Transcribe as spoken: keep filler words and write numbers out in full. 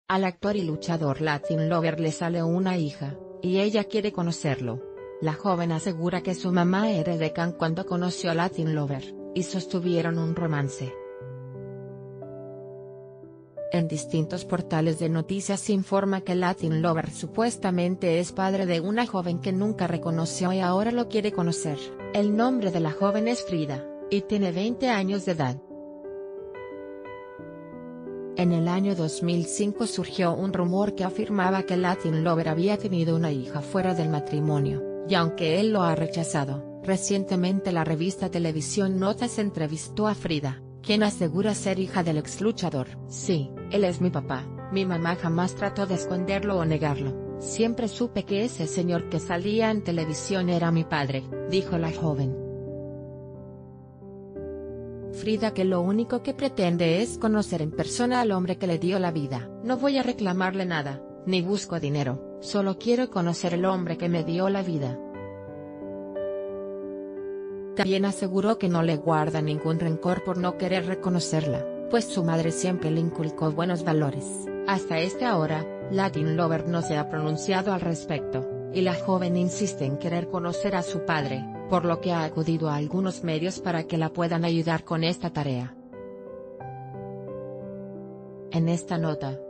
Al actor y luchador Latin Lover le sale una hija, y ella quiere conocerlo. La joven asegura que su mamá era edecán cuando conoció a Latin Lover, y sostuvieron un romance. En distintos portales de noticias se informa que Latin Lover supuestamente es padre de una joven que nunca reconoció y ahora lo quiere conocer. El nombre de la joven es Frida, y tiene veinte años de edad. En el año dos mil cinco surgió un rumor que afirmaba que Latin Lover había tenido una hija fuera del matrimonio, y aunque él lo ha rechazado, recientemente la revista Televisión Notas entrevistó a Frida, quien asegura ser hija del ex luchador. Sí, él es mi papá, mi mamá jamás trató de esconderlo o negarlo, siempre supe que ese señor que salía en televisión era mi padre, dijo la joven. Frida que lo único que pretende es conocer en persona al hombre que le dio la vida. No voy a reclamarle nada, ni busco dinero, solo quiero conocer el hombre que me dio la vida. También aseguró que no le guarda ningún rencor por no querer reconocerla, pues su madre siempre le inculcó buenos valores. Hasta esta hora, Latin Lover no se ha pronunciado al respecto, y la joven insiste en querer conocer a su padre, por lo que ha acudido a algunos medios para que la puedan ayudar con esta tarea. En esta nota,